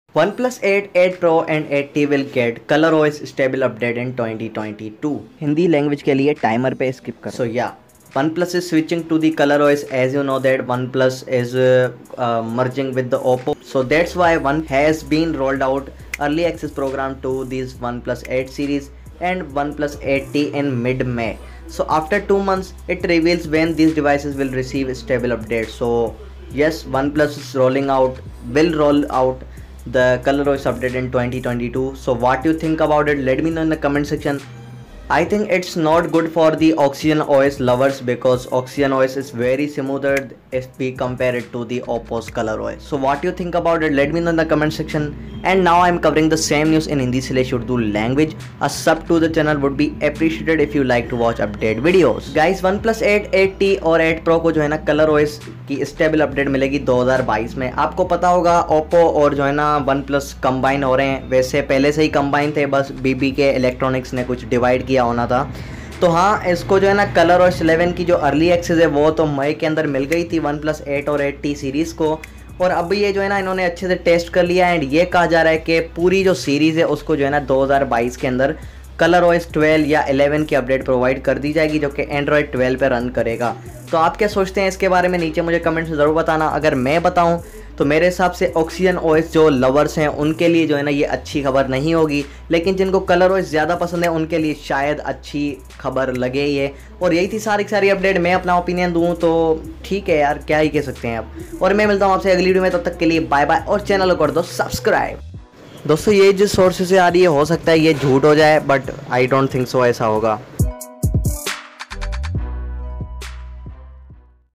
OnePlus 8, 8 Pro and 8T will get ColorOS stable update in 2022. Hindi language के लिए timer पे skip करो. So yeah, OnePlus is switching to the ColorOS, as you know that OnePlus is merging with the Oppo. So that's why One has been rolled out early access program to these OnePlus 8 series and OnePlus 8T in mid-May. So after 2 months, it reveals when these devices will receive stable updates. So yes, OnePlus is will roll out the ColorOS update in 2022. So what do you think about it? Let me know in the comment section. I think it's not good for the Oxygen OS lovers because Oxygen OS is very smoother if we compare it to the Oppo's ColorOS. So what do you think about it? Let me know in the comment section. And now I'm covering the same news in Hindi/Urdu language. A sub to the channel would be appreciated if you like to watch update videos. Guys, OnePlus 8, 8T और 8 Pro को जो है ना ColorOS की stable update मिलेगी 2022 में. आपको पता होगा Oppo और जो है ना OnePlus कंबाइन हो रहे हैं. वैसे पहले से ही कंबाइन थे, बस BBK इलेक्ट्रॉनिक्स ने कुछ डिवाइड किया होना था. तो हाँ, इसको जो है ना ColorOS 11 की जो अर्ली एक्सेस है वो तो मई के अंदर मिल गई थी OnePlus 8 और 8T सीरीज़ को. और अब ये जो है ना इन्होंने अच्छे से टेस्ट कर लिया एंड ये कहा जा रहा है कि पूरी जो सीरीज़ है उसको जो है ना 2022 के अंदर ColorOS 12 या 11 की अपडेट प्रोवाइड कर दी जाएगी जो कि Android 12 पे रन करेगा. तो आप क्या सोचते हैं इसके बारे में? नीचे मुझे कमेंट से ज़रूर बताना. अगर मैं बताऊं तो मेरे हिसाब से ऑक्सीजन ओएस जो लवर्स हैं उनके लिए जो है ना ये अच्छी खबर नहीं होगी, लेकिन जिनको ColorOS ज़्यादा पसंद है उनके लिए शायद अच्छी खबर लगे ये. और यही थी सारी अपडेट. मैं अपना ओपिनियन दूं तो ठीक है यार, क्या ही कह सकते हैं अब. और मैं मिलता हूं आपसे अगली वीडियो में, तब तक के लिए बाय बाय और चैनल को कर दो सब्सक्राइब. दोस्तों, ये जिस सोर्स से आ रही है हो सकता है ये झूठ हो जाए, but I don't think so ऐसा होगा.